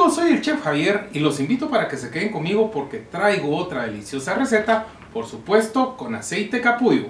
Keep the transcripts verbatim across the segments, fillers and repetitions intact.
amigos, soy el Chef Javier y los invito para que se queden conmigo porque traigo otra deliciosa receta, por supuesto con aceite capullo.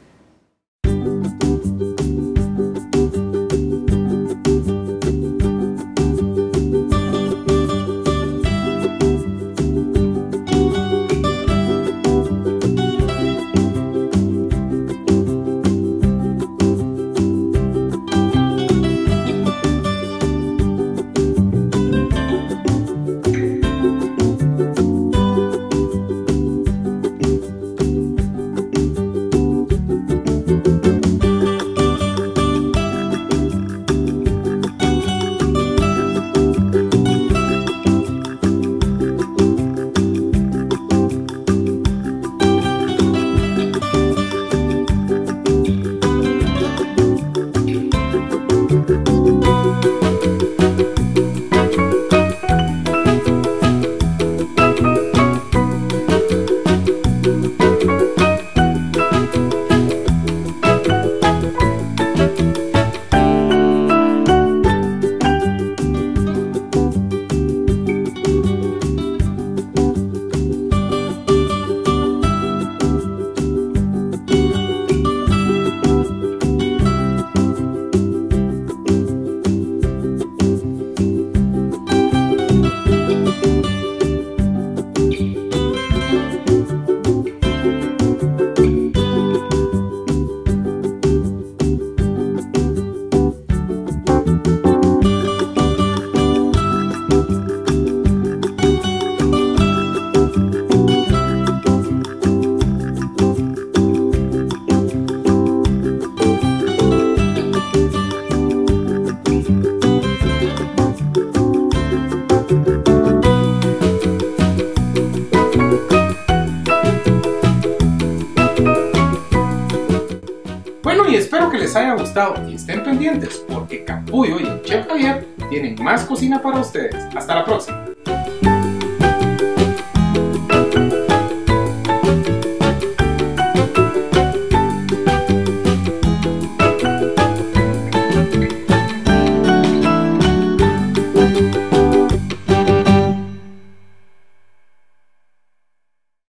Bueno, y espero que les haya gustado y estén pendientes porque Capullo y el Chef Javier tienen más cocina para ustedes. Hasta la próxima.